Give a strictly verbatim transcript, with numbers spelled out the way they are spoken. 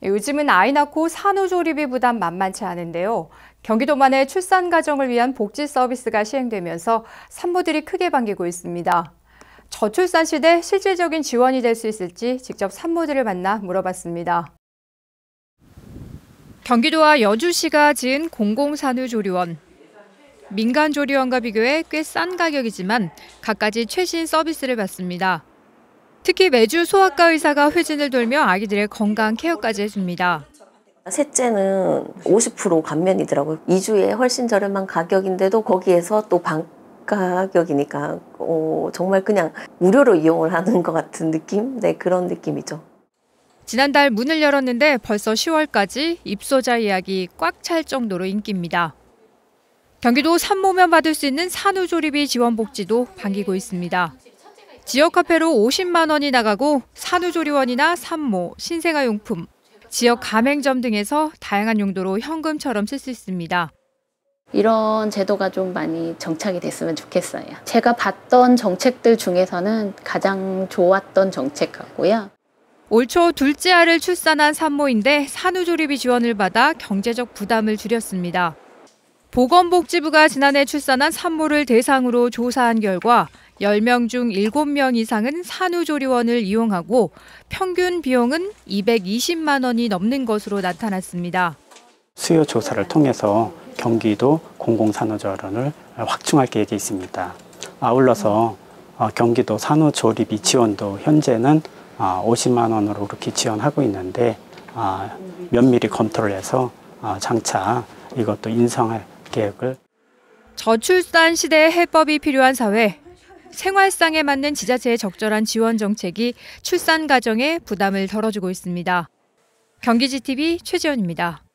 요즘은 아이 낳고 산후조리비 부담 만만치 않은데요. 경기도만의 출산 가정을 위한 복지 서비스가 시행되면서 산모들이 크게 반기고 있습니다. 저출산 시대 실질적인 지원이 될 수 있을지 직접 산모들을 만나 물어봤습니다. 경기도와 여주시가 지은 공공산후조리원. 민간조리원과 비교해 꽤 싼 가격이지만 갖가지 최신 서비스를 받습니다. 특히 매주 소아과 의사가 회진을 돌며 아기들의 건강 케어까지 해줍니다. 셋째는 오십 퍼센트 감면이더라고요. 이 주에 훨씬 저렴한 가격인데도 거기에서 또 반 가격이니까 어, 정말 그냥 무료로 이용을 하는 것 같은 느낌? 네, 그런 느낌이죠. 지난달 문을 열었는데 벌써 시월까지 입소자 예약이 꽉 찰 정도로 인기입니다. 경기도 산모면 받을 수 있는 산후조리비 지원 복지도 반기고 있습니다. 지역 화폐로 오십만 원이 나가고 산후조리원이나 산모, 신생아용품, 지역 가맹점 등에서 다양한 용도로 현금처럼 쓸 수 있습니다. 이런 제도가 좀 많이 정착이 됐으면 좋겠어요. 제가 봤던 정책들 중에서는 가장 좋았던 정책 같고요. 올 초 둘째 아를 출산한 산모인데 산후조리비 지원을 받아 경제적 부담을 줄였습니다. 보건복지부가 지난해 출산한 산모를 대상으로 조사한 결과 열 명 중 일곱 명 이상은 산후조리원을 이용하고 평균 비용은 이백이십만 원이 넘는 것으로 나타났습니다. 수요 조사를 통해서 경기도 공공산후조리원을 확충할 계획이 있습니다. 아울러서 경기도 산후조리비 지원도 현재는 오십만 원으로 그렇게 지원하고 있는데 면밀히 검토를 해서 장차 이것도 인상할 계획을. 저출산 시대의 해법이 필요한 사회. 생활상에 맞는 지자체의 적절한 지원 정책이 출산 가정의 부담을 덜어주고 있습니다. 경기지티비 최지연입니다.